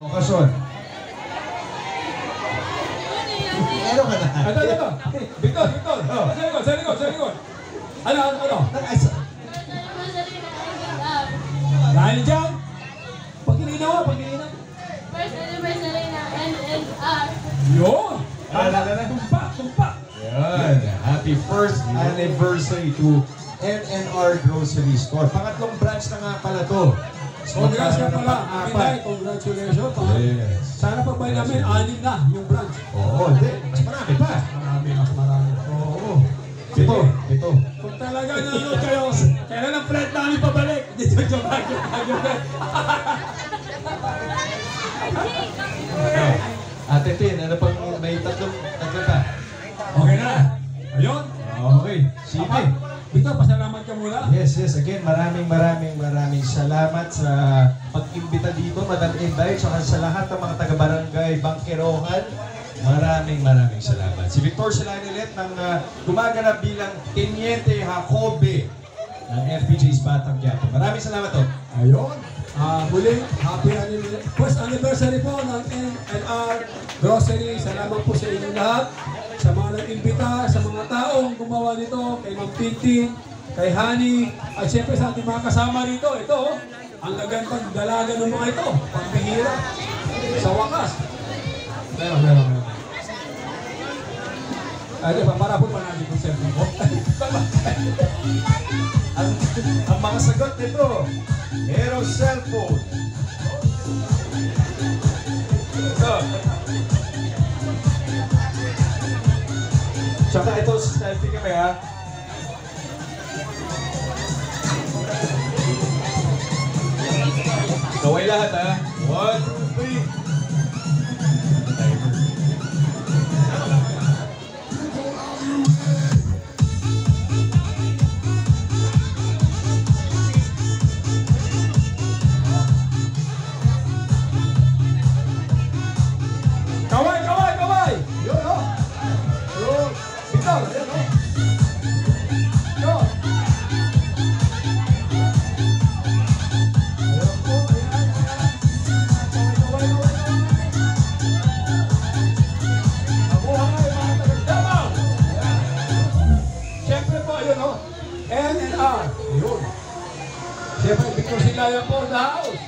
Okasyon. Meron ka na. Ito. Victor. Oh. Sa likod. Ano? Dahil dyan, pagkilinaw. First anniversary ng NNR. Yun! Tumpak! Yan. Happy first anniversary to NNR Grocery Store. Pangatlong branch na nga pala to. Congrats ka pala. Apat. Congratulations. Yes. Sana pagbay namin, 6 na yung branch. Oo, hindi. Mas marami pa. Marami. Oo. Ito. Kung talaga nanonood kayo, kailan ang flight namin pabalik? Dito yung Baguio. Ate Tin, ano pang may tatlong pa? Okay na. Ayun. Okay. Sige. Victor, pasalamat ka muna. Yes. Again, maraming salamat sa pag-imbita dito, Madam Inday, saka sa lahat ng mga taga-barangay Bangkerohan. Maraming salamat. Si Victor Silanilet ng gumaganap bilang Teniente Jacobe ng FPJ's Batang Quiapo. Maraming salamat to. Ayun. Muli, first anniversary po ng NNR Grocery. Salamat po sa inyong lahat. Sa mga nag-imbita, sa mga taong gumawa nito, kay Ma'am Tintin, kay Hani, at siyempre sa ating mga kasama rito. Ito, ang gagandang dalaga ng mga ito. Pagbihira. Sa wakas. Meron. Ay, para po pa natin kung siyempre po. Ang mga sagot nito, merong cellphone. Ito. Tsaka ito, selfie kami ha. Kaway lahat ha. 1, 2, 3. Kaway! Yun, oh! Yun! Victor, yun, oh! Yun! Ayun po, ayan. Kaway! Mabuhay, mga taga-Davao! Siyempre po, yun, oh! NNR! Yun! Siyempre, Victor Silayan po, the house!